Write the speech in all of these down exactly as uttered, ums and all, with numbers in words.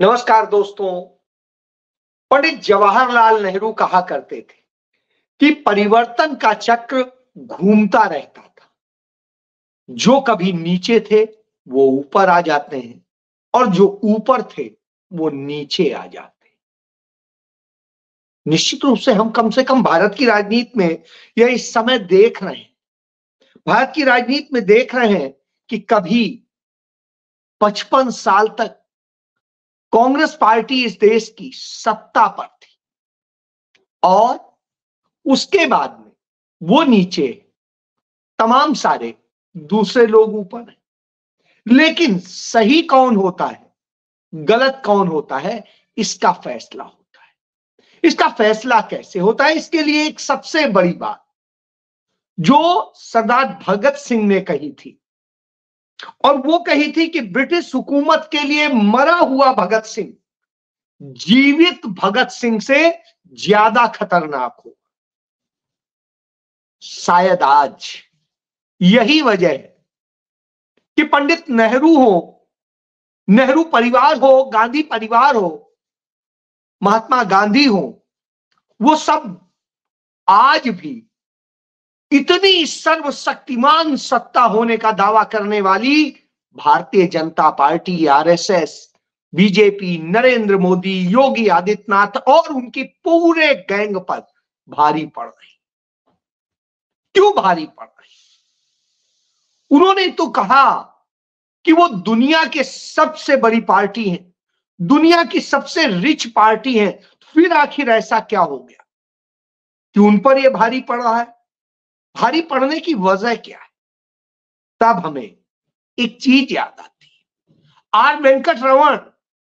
नमस्कार दोस्तों। पंडित जवाहरलाल नेहरू कहा करते थे कि परिवर्तन का चक्र घूमता रहता था। जो कभी नीचे थे वो ऊपर आ जाते हैं और जो ऊपर थे वो नीचे आ जाते हैं। निश्चित रूप से हम कम से कम भारत की राजनीति में यह इस समय देख रहे हैं। भारत की राजनीति में देख रहे हैं कि कभी पचपन साल तक कांग्रेस पार्टी इस देश की सत्ता पर थी और उसके बाद में वो नीचे, तमाम सारे दूसरे लोग ऊपर हैं। लेकिन सही कौन होता है, गलत कौन होता है, इसका फैसला होता है। इसका फैसला कैसे होता है, इसके लिए एक सबसे बड़ी बात जो सरदार भगत सिंह ने कही थी, और वो कही थी कि ब्रिटिश हुकूमत के लिए मरा हुआ भगत सिंह जीवित भगत सिंह से ज्यादा खतरनाक हो। शायद आज यही वजह है कि पंडित नेहरू हो, नेहरू परिवार हो, गांधी परिवार हो, महात्मा गांधी हो, वो सब आज भी इतनी सर्वशक्तिमान सत्ता होने का दावा करने वाली Bharatiya Janata party, RSS, BJP, Narendra Modi, Yogi Adityanath और उनकी पूरे गैंग पर भारी पड़ रही। क्यों भारी पड़ रही? उन्होंने तो कहा कि वो दुनिया के सबसे बड़ी पार्टी है, दुनिया की सबसे रिच पार्टी है। फिर आखिर ऐसा क्या हो गया कि उन पर यह भारी पड़ रहा है? भारी पड़ने की वजह क्या है? तब हमें एक चीज याद आती है। आर वेंकट रमन,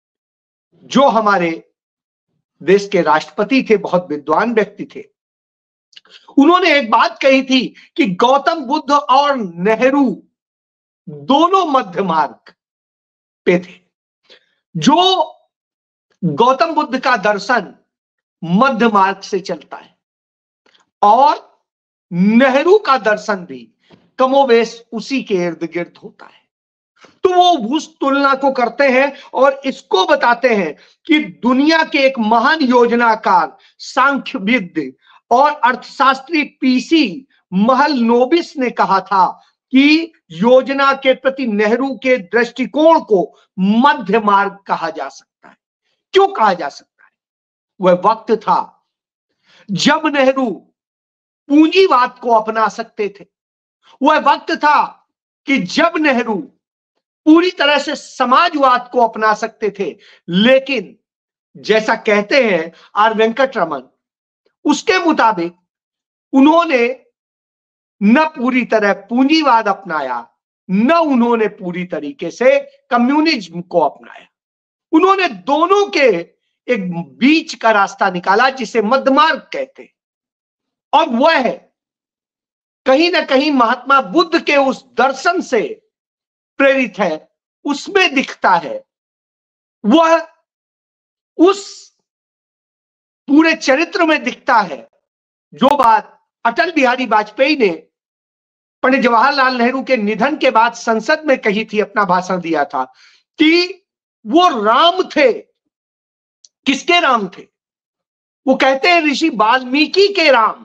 जो हमारे देश के राष्ट्रपति थे, बहुत विद्वान व्यक्ति थे, उन्होंने एक बात कही थी कि गौतम बुद्ध और नेहरू दोनों मध्य मार्ग पे थे। जो गौतम बुद्ध का दर्शन मध्य मार्ग से चलता है और नेहरू का दर्शन भी कमोवेश उसी के इर्द गिर्द होता है। तो वो उस तुलना को करते हैं और इसको बताते हैं कि दुनिया के एक महान योजनाकार, सांख्यविद और अर्थशास्त्री पीसी महलनोबिस ने कहा था कि योजना के प्रति नेहरू के दृष्टिकोण को मध्य मार्ग कहा जा सकता है। क्यों कहा जा सकता है? वह वक्त था जब नेहरू पूंजीवाद को अपना सकते थे। वह वक्त था कि जब नेहरू पूरी तरह से समाजवाद को अपना सकते थे। लेकिन जैसा कहते हैं आर वेंकट रमन, उसके मुताबिक उन्होंने न पूरी तरह पूंजीवाद अपनाया, न उन्होंने पूरी तरीके से कम्युनिज्म को अपनाया। उन्होंने दोनों के एक बीच का रास्ता निकाला जिसे मध्यमार्ग कहते हैं। और वह कहीं ना कहीं महात्मा बुद्ध के उस दर्शन से प्रेरित है, उसमें दिखता है। वह उस पूरे चरित्र में दिखता है जो बात अटल बिहारी वाजपेयी ने पंडित जवाहरलाल नेहरू के निधन के बाद संसद में कही थी, अपना भाषण दिया था कि वो राम थे। किसके राम थे? वो कहते हैं ऋषि वाल्मीकि के राम।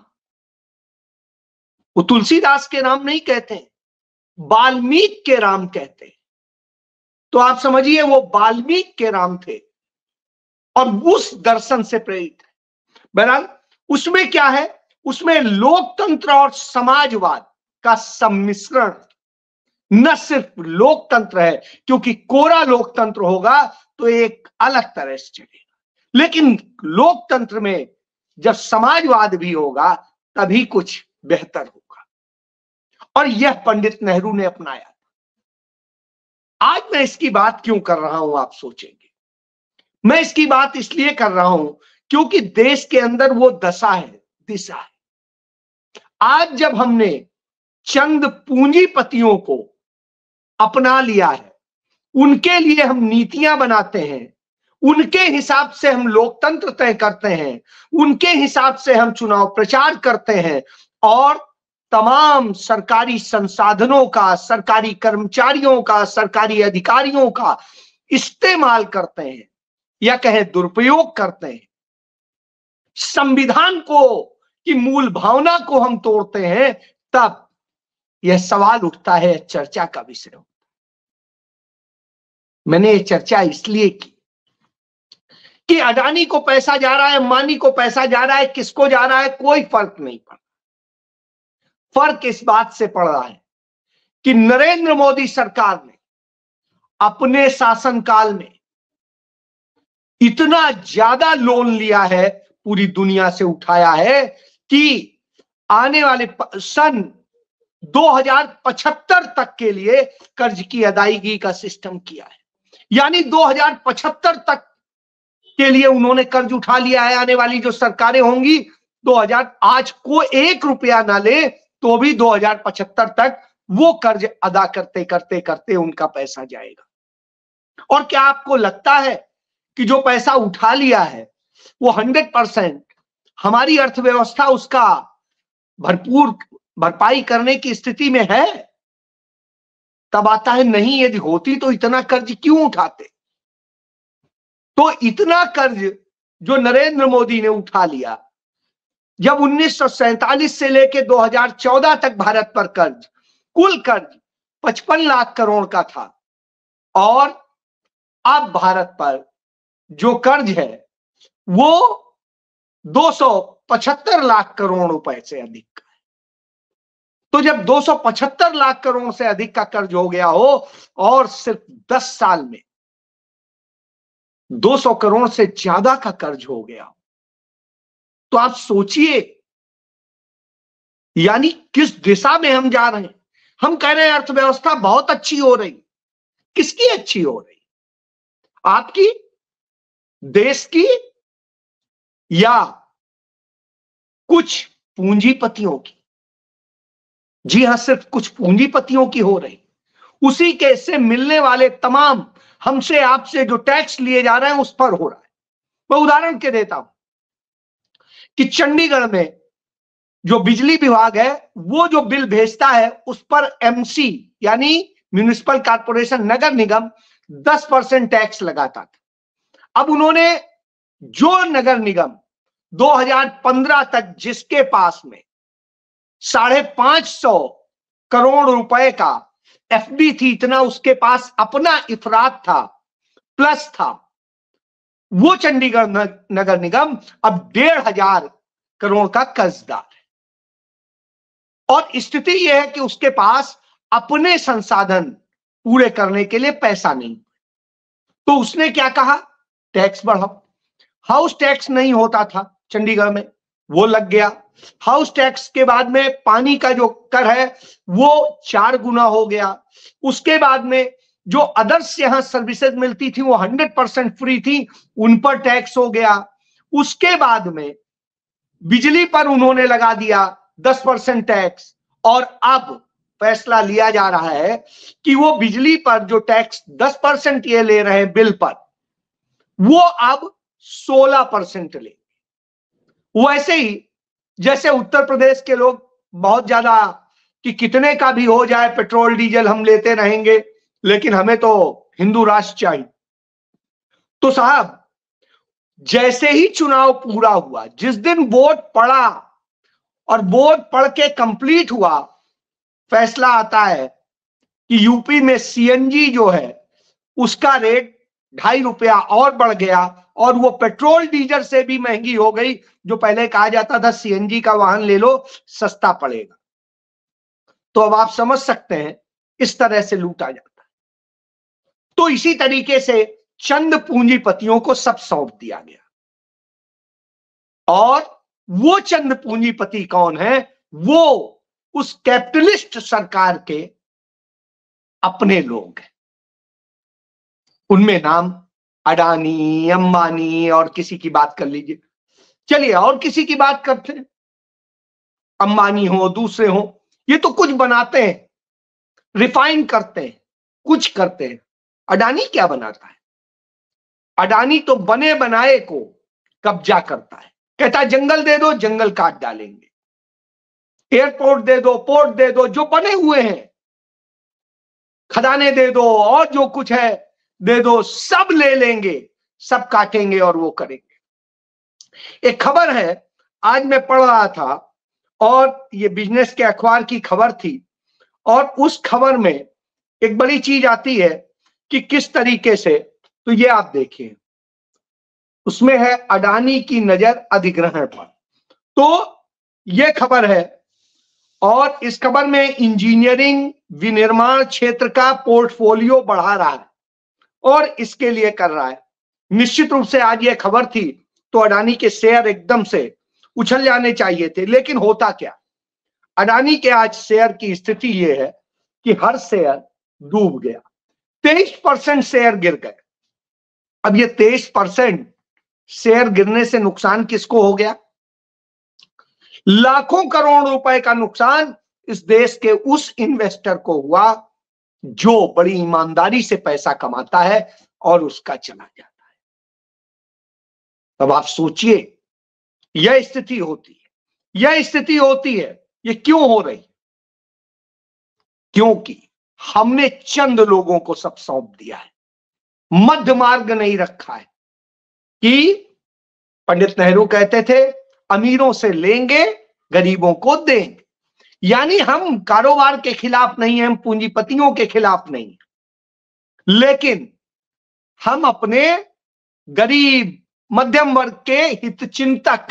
वो तुलसीदास के राम नहीं कहते, वाल्मीकि के राम कहते। तो आप समझिए वो वाल्मीकि के राम थे और उस दर्शन से प्रेरित है। बहरहाल उसमें क्या है? उसमें लोकतंत्र और समाजवाद का सम्मिश्रण। न सिर्फ लोकतंत्र है, क्योंकि कोरा लोकतंत्र होगा तो एक अलग तरह से चलेगा, लेकिन लोकतंत्र में जब समाजवाद भी होगा तभी कुछ बेहतर होगा। और यह पंडित नेहरू ने अपनाया। आज मैं इसकी बात क्यों कर रहा हूं, आप सोचेंगे। मैं इसकी बात इसलिए कर रहा हूं क्योंकि देश के अंदर वो दशा है, दिशा है। आज जब हमने चंद पूंजीपतियों को अपना लिया है, उनके लिए हम नीतियां बनाते हैं, उनके हिसाब से हम लोकतंत्र तय करते हैं, उनके हिसाब से हम चुनाव प्रचार करते हैं और तमाम सरकारी संसाधनों का, सरकारी कर्मचारियों का, सरकारी अधिकारियों का इस्तेमाल करते हैं, या कहें दुरुपयोग करते हैं, संविधान को की मूल भावना को हम तोड़ते हैं, तब यह सवाल उठता है, चर्चा का विषय। मैंने ये चर्चा इसलिए की कि अडानी को पैसा जा रहा है, अंबानी को पैसा जा रहा है, किसको जा रहा है कोई फर्क नहीं पड़ा। फर्क इस बात से पड़ रहा है कि नरेंद्र मोदी सरकार ने अपने शासनकाल में इतना ज्यादा लोन लिया है, पूरी दुनिया से उठाया है, कि आने वाले सन दो हज़ार पचहत्तर तक के लिए कर्ज की अदायगी का सिस्टम किया है। यानी दो हज़ार पचहत्तर तक के लिए उन्होंने कर्ज उठा लिया है। आने वाली जो सरकारें होंगी, दो हज़ार आज को एक रुपया ना ले तो भी दो हज़ार पचहत्तर तक वो कर्ज अदा करते करते करते उनका पैसा जाएगा। और क्या आपको लगता है कि जो पैसा उठा लिया है वो हंड्रेड परसेंट हमारी अर्थव्यवस्था उसका भरपूर भरपाई करने की स्थिति में है? तब आता है नहीं, यदि होती तो इतना कर्ज क्यों उठाते। तो इतना कर्ज जो नरेंद्र मोदी ने उठा लिया, जब उन्नीस सौ सैंतालीस से लेकर दो हज़ार चौदह तक भारत पर कर्ज, कुल कर्ज पचपन लाख करोड़ का था, और अब भारत पर जो कर्ज है वो दो सौ पचहत्तर लाख करोड़ रुपए से अधिक का है। तो जब दो सौ पचहत्तर लाख करोड़ से अधिक का कर्ज हो गया हो और सिर्फ दस साल में दो सौ करोड़ से ज्यादा का कर्ज हो गया, तो आप सोचिए यानी किस दिशा में हम जा रहे हैं। हम कह रहे हैं अर्थव्यवस्था बहुत अच्छी हो रही, किसकी अच्छी हो रही? आपकी, देश की, या कुछ पूंजीपतियों की? जी हां, सिर्फ कुछ पूंजीपतियों की हो रही। उसी के से मिलने वाले तमाम हमसे आपसे जो टैक्स लिए जा रहे हैं उस पर हो रहा है। मैं उदाहरण के देता हूं कि चंडीगढ़ में जो बिजली विभाग है वो जो बिल भेजता है उस पर एमसी यानी म्युनिसिपल कॉर्पोरेशन, नगर निगम दस परसेंट टैक्स लगाता था। अब उन्होंने जो नगर निगम दो हज़ार पंद्रह तक जिसके पास में साढ़े पांच सौ करोड़ रुपए का एफडी थी, इतना उसके पास अपना इफरात था, प्लस था, वो चंडीगढ़ नगर निगम अब डेढ़ हजार करोड़ का कर्जदार है। और स्थिति यह है कि उसके पास अपने संसाधन पूरे करने के लिए पैसा नहीं। तो उसने क्या कहा, टैक्स बढ़ाओ। हाउस टैक्स नहीं होता था चंडीगढ़ में, वो लग गया। हाउस टैक्स के बाद में पानी का जो कर है वो चार गुना हो गया। उसके बाद में जो अदर्स यहां सर्विसेज मिलती थी वो हंड्रेड परसेंट फ्री थी, उन पर टैक्स हो गया। उसके बाद में बिजली पर उन्होंने लगा दिया दस परसेंट टैक्स, और अब फैसला लिया जा रहा है कि वो बिजली पर जो टैक्स दस परसेंट ये ले रहे हैं बिल पर, वो अब सोलह परसेंट ले। वैसे ही जैसे उत्तर प्रदेश के लोग बहुत ज्यादा कि कितने का भी हो जाए पेट्रोल डीजल हम लेते रहेंगे, लेकिन हमें तो हिंदू राष्ट्र चाहिए। तो साहब, जैसे ही चुनाव पूरा हुआ, जिस दिन वोट पड़ा और वोट पढ़ के कंप्लीट हुआ, फैसला आता है कि यूपी में सीएनजी जो है उसका रेट ढाई रुपया और बढ़ गया, और वो पेट्रोल डीजल से भी महंगी हो गई। जो पहले कहा जाता था सीएनजी का वाहन ले लो सस्ता पड़ेगा। तो अब आप समझ सकते हैं इस तरह से लूटा जाता है। तो इसी तरीके से चंद पूंजीपतियों को सब सौंप दिया गया, और वो चंद पूंजीपति कौन है? वो उस कैपिटलिस्ट सरकार के अपने लोग हैं। उनमें नाम अडानी, अंबानी और किसी की बात कर लीजिए। चलिए और किसी की बात करते हैं, अंबानी हो, दूसरे हो, ये तो कुछ बनाते हैं, रिफाइन करते हैं, कुछ करते हैं। अडानी क्या बनाता है? अडानी तो बने बनाए को कब्जा करता है, कहता है जंगल दे दो, जंगल काट डालेंगे, एयरपोर्ट दे दो, पोर्ट दे दो, जो बने हुए हैं, खदाने दे दो, और जो कुछ है दे दो, सब ले लेंगे, सब काटेंगे और वो करेंगे। एक खबर है, आज मैं पढ़ रहा था और ये बिजनेस के अखबार की खबर थी, और उस खबर में एक बड़ी चीज आती है कि किस तरीके से, तो ये आप देखिए, उसमें है अडानी की नजर अधिग्रहण पर। तो ये खबर है, और इस खबर में इंजीनियरिंग विनिर्माण क्षेत्र का पोर्टफोलियो बढ़ा रहा है और इसके लिए कर रहा है। निश्चित रूप से आज ये खबर थी तो अडानी के शेयर एकदम से उछल जाने चाहिए थे, लेकिन होता क्या, अडानी के आज शेयर की स्थिति ये है कि हर शेयर डूब गया, तेईस परसेंट शेयर गिर गए। अब ये तेईस परसेंट शेयर गिरने से नुकसान किसको हो गया? लाखों करोड़ रुपए का नुकसान इस देश के उस इन्वेस्टर को हुआ जो बड़ी ईमानदारी से पैसा कमाता है और उसका चला जाता है। अब आप सोचिए, यह स्थिति होती है, यह स्थिति होती है, ये क्यों हो रही? क्योंकि हमने चंद लोगों को सब सौंप दिया है, मध्य मार्ग नहीं रखा है। कि पंडित नेहरू कहते थे, अमीरों से लेंगे, गरीबों को देंगे। यानी हम कारोबार के खिलाफ नहीं हैं, हम पूंजीपतियों के खिलाफ नहीं हैं, लेकिन हम अपने गरीब मध्यम वर्ग के हितचिंतक,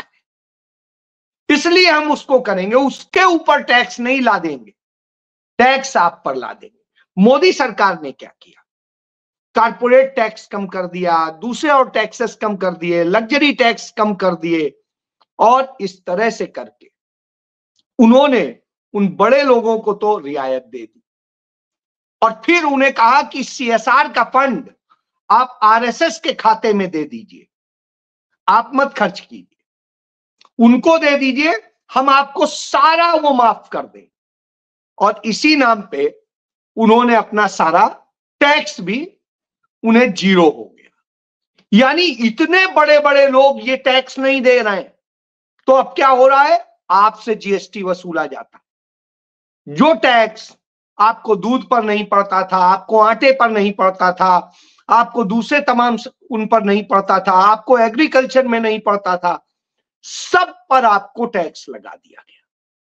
इसलिए हम उसको करेंगे, उसके ऊपर टैक्स नहीं ला देंगे, टैक्स आप पर ला देंगे। मोदी सरकार ने क्या किया? कारपोरेट टैक्स कम कर दिया, दूसरे और टैक्सेस कम कर दिए, लग्जरी टैक्स कम कर दिए, और इस तरह से करके उन्होंने उन बड़े लोगों को तो रियायत दे दी, और फिर उन्हें कहा कि सीएसआर का फंड आप आरएसएस के खाते में दे दीजिए, आप मत खर्च कीजिए, उनको दे दीजिए, हम आपको सारा वो माफ कर दें। और इसी नाम पे उन्होंने अपना सारा टैक्स भी उन्हें जीरो हो गया। यानी इतने बड़े बड़े लोग ये टैक्स नहीं दे रहे हैं, तो अब क्या हो रहा है? आपसे जीएसटी वसूला जाता। जो टैक्स आपको दूध पर नहीं पड़ता था, आपको आटे पर नहीं पड़ता था, आपको दूसरे तमाम उन पर नहीं पड़ता था, आपको एग्रीकल्चर में नहीं पड़ता था, सब पर आपको टैक्स लगा दिया गया।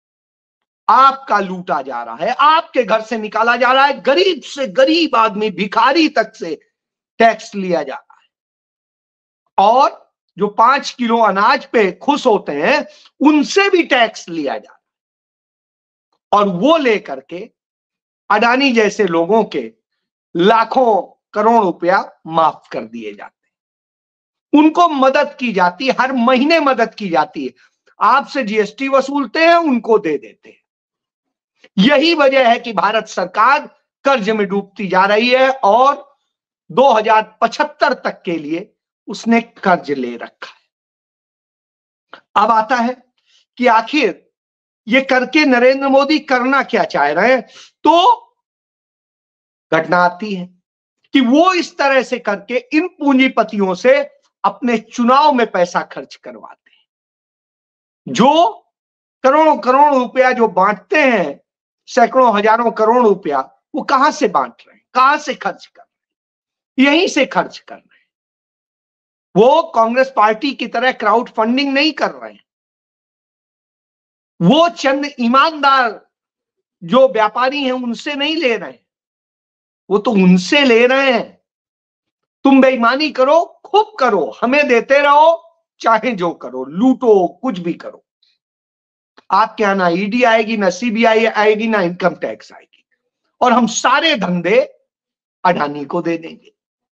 आपका लूटा जा रहा है, आपके घर से निकाला जा रहा है, गरीब से गरीब आदमी, भिखारी तक से टैक्स लिया जा रहा है। और जो पांच किलो अनाज पे खुश होते हैं, उनसे भी टैक्स लिया जा रहा है, और वो लेकर के अडानी जैसे लोगों के लाखों करोड़ रुपया माफ कर दिए जाते हैं। उनको मदद की जाती है, हर महीने मदद की जाती है। आपसे जीएसटी वसूलते हैं, उनको दे देते हैं। यही वजह है कि भारत सरकार कर्ज में डूबती जा रही है, और दो हज़ार पचहत्तर तक के लिए उसने कर्ज ले रखा है। अब आता है कि आखिर ये करके नरेंद्र मोदी करना क्या चाह रहे हैं? तो घटना आती है कि वो इस तरह से करके इन पूंजीपतियों से अपने चुनाव में पैसा खर्च करवाते हैं। जो करोड़ों करोड़ रुपया जो बांटते हैं, सैकड़ों हजारों करोड़ रुपया, वो कहां से बांट रहे हैं, कहां से खर्च कर रहे हैं? यहीं से खर्च कर रहे हैं। वो कांग्रेस पार्टी की तरह क्राउड फंडिंग नहीं कर रहे हैं। वो चंद ईमानदार जो व्यापारी हैं उनसे नहीं ले रहे हैं, वो तो उनसे ले रहे हैं। तुम बेईमानी करो, खूब करो, हमें देते रहो, चाहे जो करो, लूटो, कुछ भी करो। आपके यहां ना ईडी आएगी, ना सीबीआई आएगी, ना इनकम टैक्स आएगी, और हम सारे धंधे अडानी को दे देंगे।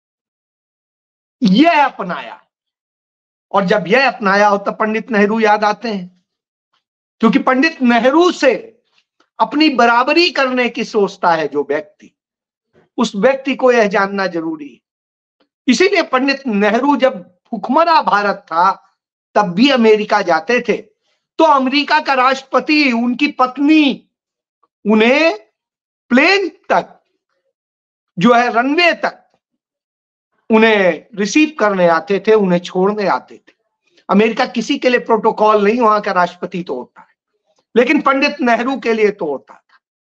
यह अपनाया, और जब यह अपनाया हो तो पंडित नेहरू याद आते हैं, क्योंकि पंडित नेहरू से अपनी बराबरी करने की सोचता है जो व्यक्ति, उस व्यक्ति को यह जानना जरूरी है। इसीलिए पंडित नेहरू जब भुखमरा भारत था तब भी अमेरिका जाते थे, तो अमेरिका का राष्ट्रपति, उनकी पत्नी उन्हें प्लेन तक जो है, रनवे तक उन्हें रिसीव करने आते थे, उन्हें छोड़ने आते थे। अमेरिका किसी के लिए प्रोटोकॉल नहीं वहां का राष्ट्रपति तोड़ता है, लेकिन पंडित नेहरू के लिए तोड़ता था।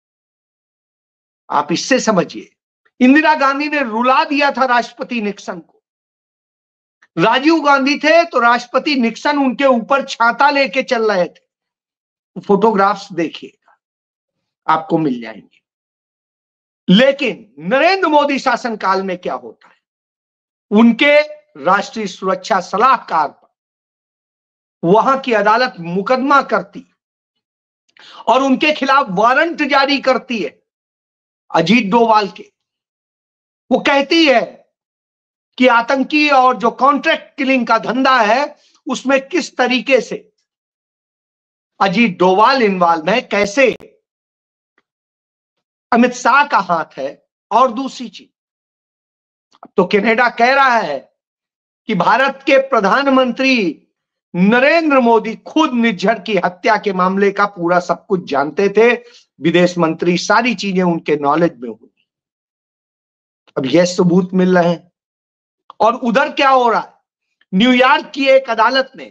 आप इससे समझिए, इंदिरा गांधी ने रुला दिया था राष्ट्रपति निक्सन को, राजीव गांधी थे तो राष्ट्रपति निक्सन उनके ऊपर छाता लेके चल रहे थे। फोटोग्राफ्स देखिएगा, आपको मिल जाएंगे। लेकिन नरेंद्र मोदी शासनकाल में क्या होता है, उनके राष्ट्रीय सुरक्षा सलाहकार पर वहां की अदालत मुकदमा करती और उनके खिलाफ वारंट जारी करती है अजीत डोभाल के। वो कहती है कि आतंकी और जो कॉन्ट्रैक्ट किलिंग का धंधा है उसमें किस तरीके से अजीत डोभाल इन्वॉल्व है, कैसे अमित शाह का हाथ है। और दूसरी चीज, तो कनाडा कह रहा है कि भारत के प्रधानमंत्री नरेंद्र मोदी खुद निज्जर की हत्या के मामले का पूरा सब कुछ जानते थे, विदेश मंत्री, सारी चीजें उनके नॉलेज में हुई। अब यह सबूत मिल रहे हैं। और उधर क्या हो रहा है, न्यूयॉर्क की एक अदालत ने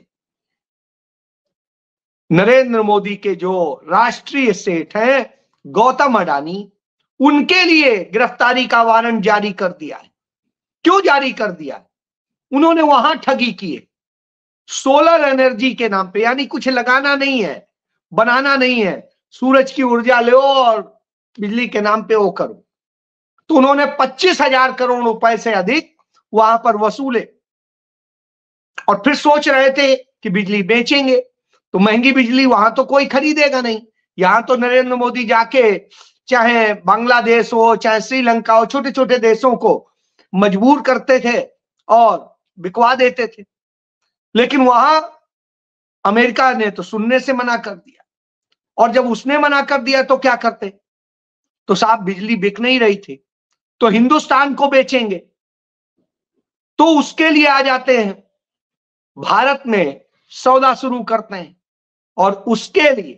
नरेंद्र मोदी के जो राष्ट्रीय सेठ हैं गौतम अडानी, उनके लिए गिरफ्तारी का वारंट जारी कर दिया है। क्यों जारी कर दिया है? उन्होंने वहां ठगी की है सोलर एनर्जी के नाम पे, यानी कुछ लगाना नहीं है, बनाना नहीं है, सूरज की ऊर्जा लो और बिजली के नाम पे वो करो। तो उन्होंने पच्चीस हजार करोड़ रुपए से अधिक वहां पर वसूले और फिर सोच रहे थे कि बिजली बेचेंगे, तो महंगी बिजली वहां तो कोई खरीदेगा नहीं। यहां तो नरेंद्र मोदी जाके चाहे बांग्लादेश हो चाहे श्रीलंका हो, छोटे छोटे देशों को मजबूर करते थे और बिकवा देते थे। लेकिन वहां अमेरिका ने तो सुनने से मना कर दिया, और जब उसने मना कर दिया तो क्या करते, तो साहब बिजली बिक नहीं रही थी, तो हिंदुस्तान को बेचेंगे, तो उसके लिए आ जाते हैं, भारत में सौदा शुरू करते हैं और उसके लिए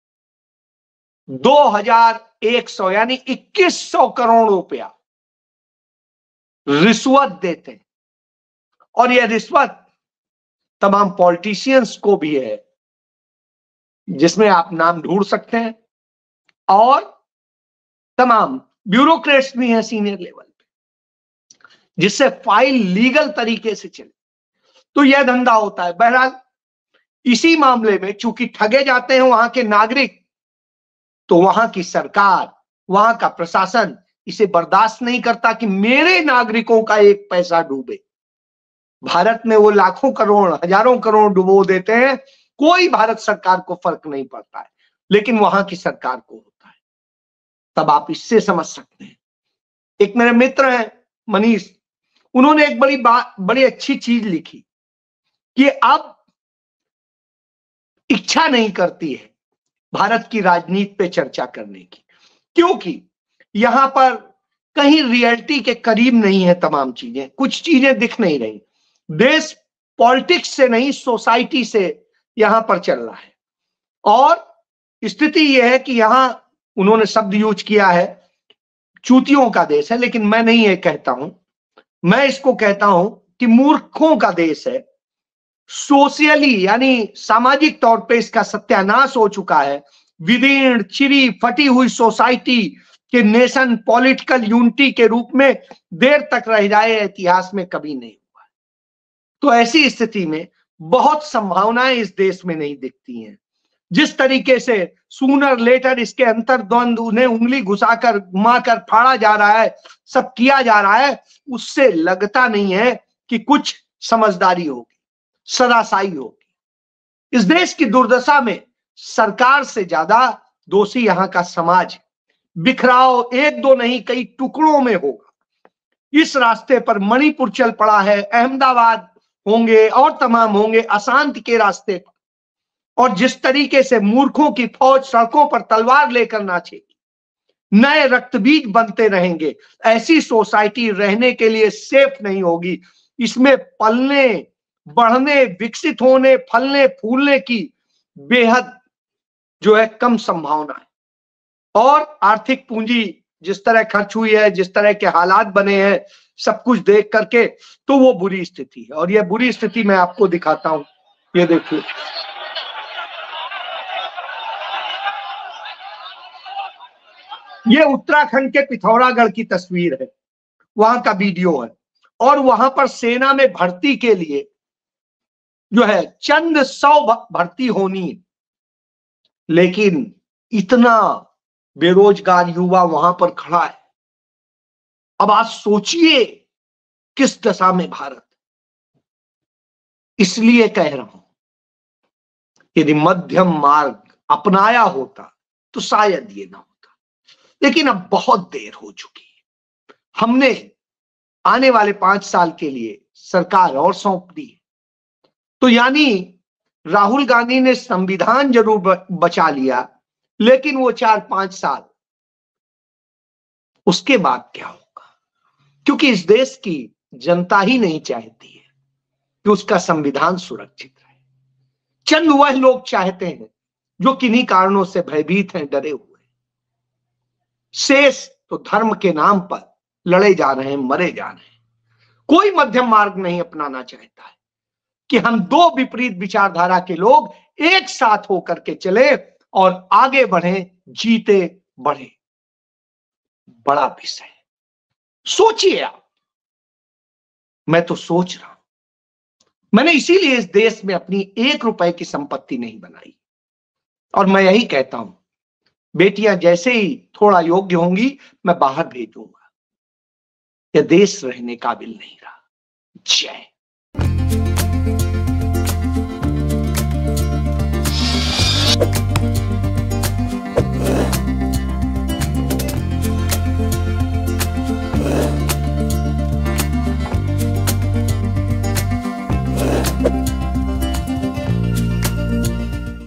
दो हजार एक सौ यानी इक्कीस सौ करोड़ रुपया रिश्वत देते हैं। और यह रिश्वत तमाम पॉलिटिशियंस को भी है, जिसमें आप नाम ढूंढ सकते हैं, और तमाम ब्यूरोक्रेट्स भी हैं सीनियर लेवल पे, जिससे फाइल लीगल तरीके से चले। तो यह धंधा होता है। बहरहाल इसी मामले में चूंकि ठगे जाते हैं वहां के नागरिक, तो वहां की सरकार, वहां का प्रशासन इसे बर्दाश्त नहीं करता कि मेरे नागरिकों का एक पैसा डूबे। भारत में वो लाखों करोड़, हजारों करोड़ डुबो देते हैं, कोई भारत सरकार को फर्क नहीं पड़ता है, लेकिन वहां की सरकार को होता है। तब आप इससे समझ सकते हैं। एक मेरे मित्र हैं मनीष, उन्होंने एक बड़ी बात, बड़ी अच्छी चीज लिखी कि अब इच्छा नहीं करती है भारत की राजनीति पे चर्चा करने की, क्योंकि यहां पर कहीं रियलिटी के करीब नहीं है तमाम चीजें, कुछ चीजें दिख नहीं रही। देश पॉलिटिक्स से नहीं, सोसाइटी से यहां पर चल रहा है। और स्थिति यह है कि यहां उन्होंने शब्द यूज किया है चूतियों का देश है, लेकिन मैं नहीं ये कहता हूं, मैं इसको कहता हूं कि मूर्खों का देश है। सोशली यानी सामाजिक तौर पे इसका सत्यानाश हो चुका है। विदीर्ण, चिरी फटी हुई सोसाइटी के नेशन पॉलिटिकल यूनिटी के रूप में देर तक रह जाए, इतिहास में कभी नहीं हुआ। तो ऐसी स्थिति में बहुत संभावनाएं इस देश में नहीं दिखती हैं। जिस तरीके से सूनर लेटर इसके अंतर्द्वंद, उन्हें उंगली घुसाकर घुमाकर फाड़ा जा रहा है, सब किया जा रहा है, उससे लगता नहीं है कि कुछ समझदारी होगी, सदासाई होगी। इस देश की दुर्दशा में सरकार से ज्यादा दोषी यहां का समाज है। बिखराव एक दो नहीं कई टुकड़ों में होगा। इस रास्ते पर मणिपुर चल पड़ा है, अहमदाबाद होंगे और तमाम होंगे अशांति के रास्ते पर। और जिस तरीके से मूर्खों की फौज सड़कों पर तलवार लेकर नाचेगी, नए रक्तबीज बनते रहेंगे, ऐसी सोसाइटी रहने के लिए सेफ नहीं होगी। इसमें पलने, बढ़ने, विकसित होने, फलने फूलने की बेहद जो है कम संभावना है। और आर्थिक पूंजी जिस तरह खर्च हुई है, जिस तरह के हालात बने हैं, सब कुछ देख करके तो वो बुरी स्थिति है। और यह बुरी स्थिति मैं आपको दिखाता हूं, ये देखिए, ये उत्तराखंड के पिथौरागढ़ की तस्वीर है, वहां का वीडियो है। और वहां पर सेना में भर्ती के लिए जो है चंद सौ भर्ती होनी, लेकिन इतना बेरोजगार युवा वहां पर खड़ा है। अब आप सोचिए किस दशा में भारत। इसलिए कह रहा हूं, यदि मध्यम मार्ग अपनाया होता तो शायद ये ना होता, लेकिन अब बहुत देर हो चुकी है। हमने आने वाले पांच साल के लिए सरकार और सौंप दी, तो यानी राहुल गांधी ने संविधान जरूर बचा लिया, लेकिन वो चार पांच साल उसके बाद क्या होगा? क्योंकि इस देश की जनता ही नहीं चाहती है कि उसका संविधान सुरक्षित रहे। चंद वह लोग चाहते हैं जो किन्हीं कारणों से भयभीत हैं, डरे हुए। शेष तो धर्म के नाम पर लड़े जा रहे हैं, मरे जा रहे हैं। कोई मध्यम मार्ग नहीं अपनाना चाहता है कि हम दो विपरीत विचारधारा के लोग एक साथ होकर के चले और आगे बढ़े, जीते बढ़े। बड़ा विषय है, सोचिए आप। मैं तो सोच रहा हूं, मैंने इसीलिए इस देश में अपनी एक रुपए की संपत्ति नहीं बनाई, और मैं यही कहता हूं, बेटियां जैसे ही थोड़ा योग्य होंगी मैं बाहर भेजूंगा। यह देश रहने काबिल नहीं रहा। जय